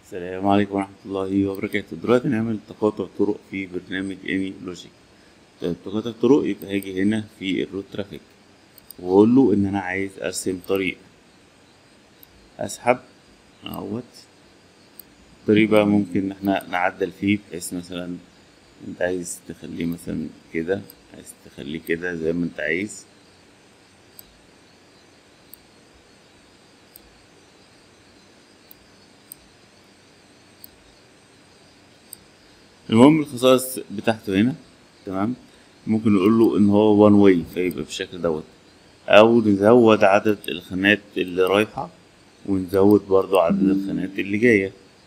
السلام عليكم ورحمة الله وبركاته. دلوقتي نعمل تقاطع طرق في برنامج اني لوجيك. تقاطع طرق يبقى هاجي هنا في الروت ترافيك واقول له ان انا عايز ارسم طريق، اسحب اهوت. الطريق بقى ممكن ان احنا نعدل فيه بحيث مثلا انت عايز تخليه مثلا كده، عايز تخليه كده زي ما انت عايز. المهم الخصائص بتاعته هنا تمام. ممكن نقول له ان هو وان واي فيبقى بالشكل دوت، او نزود عدد الخانات اللي رايحة ونزود برضو عدد الخانات اللي جاية،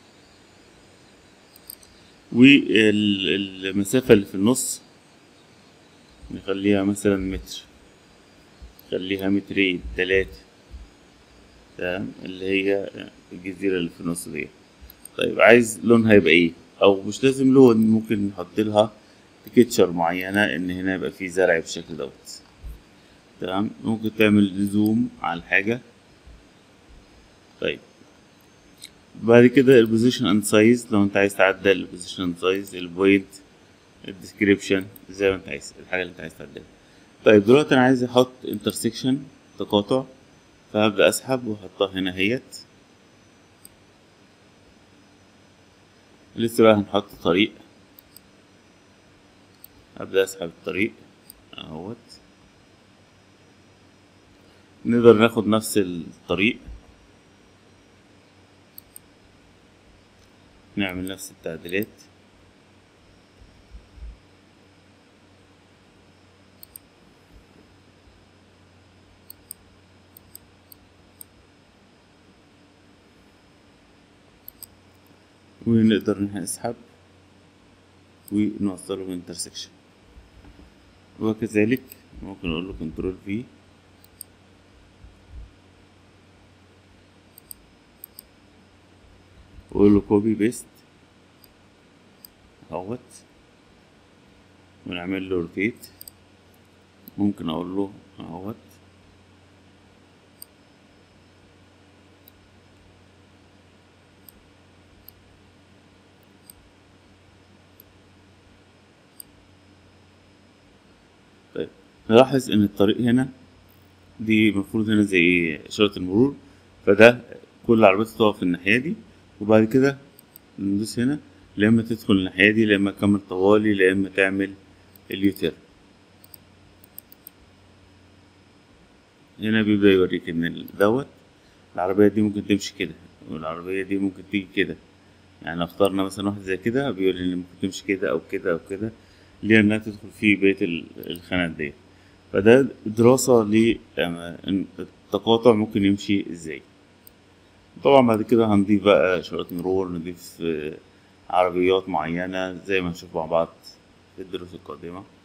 والمسافة اللي في النص نخليها مثلا متر، نخليها مترين تلاتة تمام، اللي هي الجزيرة اللي في النص دي. طيب عايز لونها يبقى ايه؟ او مش لازم لون، ممكن نحط لها تكتشر معينة ان هنا يبقى فيه زرع بالشكل دوت تمام. ممكن تعمل زوم على الحاجة. طيب بعد كده البوزيشن اند سايز، لو انت عايز تعدل البوزيشن اند سايز، البوينت، الديسكريبشن، زي ما انت عايز الحاجة اللي انت عايز تعدلها. طيب دلوقتي انا عايز احط انترسكشن تقاطع، فهبدأ اسحب واحطها هنا اهيت. لسه بقى هنحط طريق، هبدأ اسحب الطريق اهوت. نقدر ناخد نفس الطريق، نعمل نفس التعديلات. ونقدر نسحب ونوصله انترسكشن. وكذلك ممكن اقول له كنترول في، واقول له كوبي بيست اهوت، ونعمل له روتيت. ممكن اقول له اهوت. طيب نلاحظ ان الطريق هنا دي المفروض هنا زي إشارة المرور، فده كل عربيات تقف في الناحية دي، وبعد كده ندوس هنا، لا إما تدخل الناحية دي، لا إما تكمل طوالي، لا إما تعمل اليوتيرن. هنا بيبدأ يوريك إن دوت العربية دي ممكن تمشي كده، والعربية دي ممكن تيجي كده. يعني لو اخترنا مثلا واحدة زي كده بيقول إن ممكن تمشي كده أو كده أو كده، ليه إنها تدخل في بقية الخانات دي. فده دراسة للتقاطع ممكن يمشي إزاي. طبعا بعد كده هنضيف بقى إشارات مرور، نضيف عربيات معينة زي ما نشوف مع بعض في الدروس القادمة.